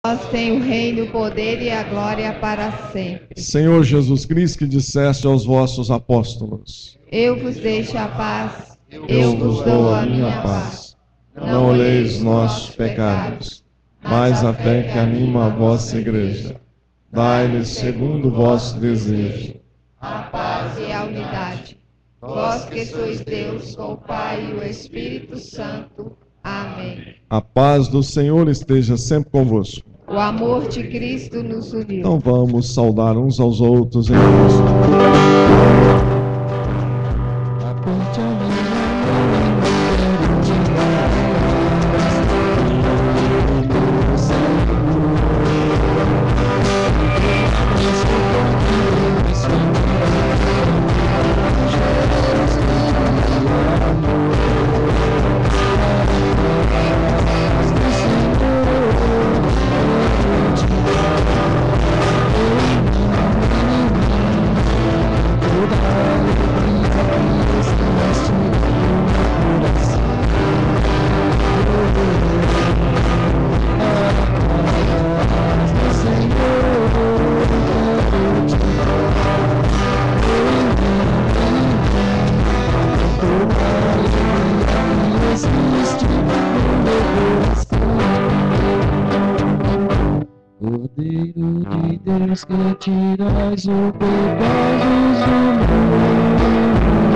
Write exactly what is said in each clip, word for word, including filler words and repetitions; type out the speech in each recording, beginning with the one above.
tem o reino, o poder e a glória para sempre. Senhor Jesus Cristo, que disseste aos vossos apóstolos: Eu vos deixo a paz, eu vos dou a minha paz. Não olheis nossos pecados, mas a fé que anima a vossa igreja. Dai-lhes segundo o vosso desejo a paz e a unidade. Vós que sois Deus, com o Pai e o Espírito Santo. Amém. A paz do Senhor esteja sempre convosco. O amor de Cristo nos uniu. Então vamos saudar uns aos outros em Cristo. Cordeiro de Deus que tirais o pecado do mundo.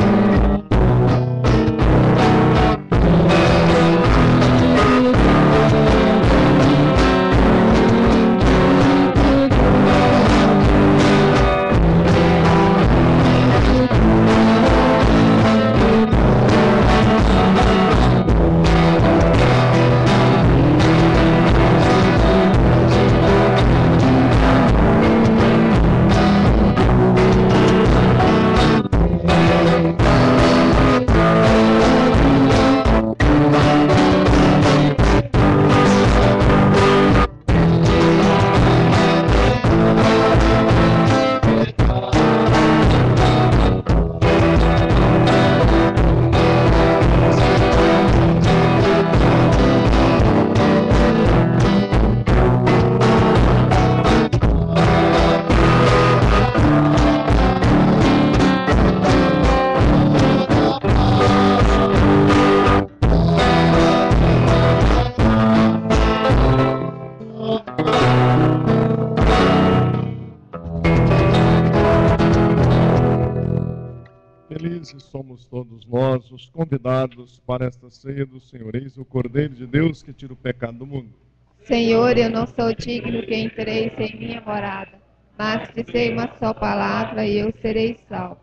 Felizes somos todos nós, os convidados para esta ceia do Senhor. Eis o Cordeiro de Deus que tira o pecado do mundo. Senhor, eu não sou digno que entreis em minha morada, mas dizei uma só palavra e eu serei salvo.